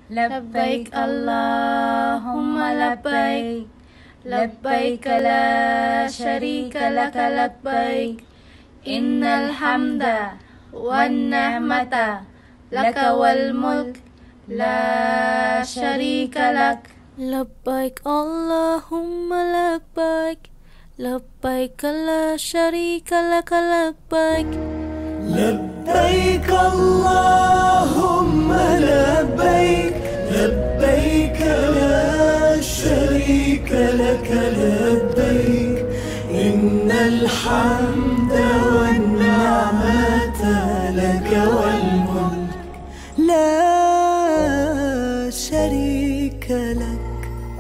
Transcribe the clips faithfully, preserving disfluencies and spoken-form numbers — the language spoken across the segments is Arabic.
لبيك اللهم لبيك لبيك لا شريك لك لبيك إن الحمد والنعمة لك والملك لا شريك لك. لبيك اللهم لبيك لبيك لا شريك لك لبيك. لبيك اللهم لبيك لبيك لا شريك لك لبيك إن الحمد والنعمة لك والملك لا شريك لك.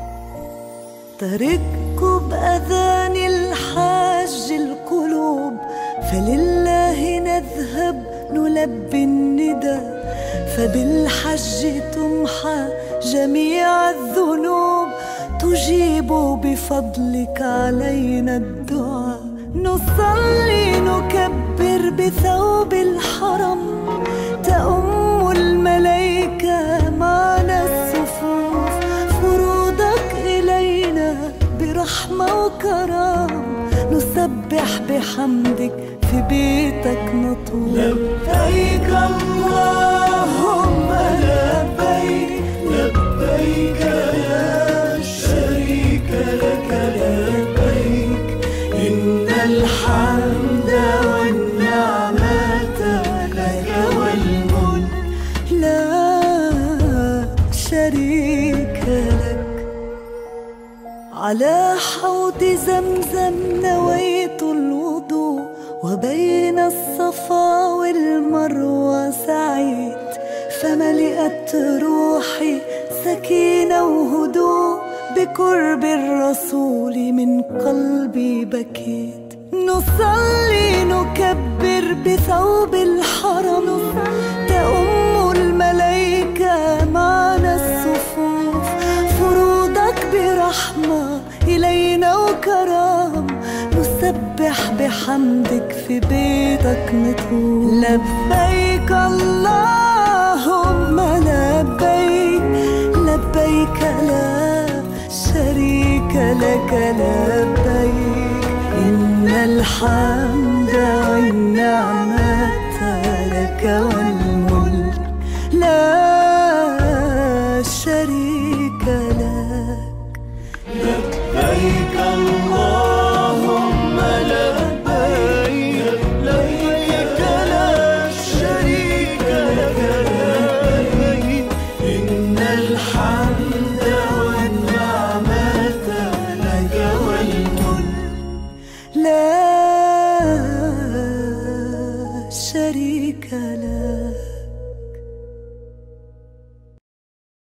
تركوا بأذان الحاج القلوب فلله نذهب نلبي الندى فبالحج تمحى جميع الذنوب تجيب بفضلك علينا الدعاء. نصلي نكبر بثوب الحرم تأم الملائكة معنا الصفوف فروضك إلينا برحمة وكرم نسبح بحمدك في بيتك نطوف. لبيك اللهم لبيك لبيك لا شريك لك لبيك إن الحمد والنعمة لك والملك لا شريك لك. على حوض زمزم نويت الوضوء وبين الصفا والمروة سعيت فملئت روحي سكينة وهدوء بقرب الرسول من قلبي بكيت. نصلي نكبر بثوب الحرم تأم الملائكة معنا الصفوف فروضك برحمة إلينا وكرم نسبح بحمدك في بيتك نطوف. لبيك اللهم لبيك لبيك لا شريك لك لبيك إن الحمد والنعمة لك والملك لا شريك لك. لبيك اللهم لبيك لبيك لا شريك لك لبيك إن الحمد والنعمة لك والملك لا شريك لك.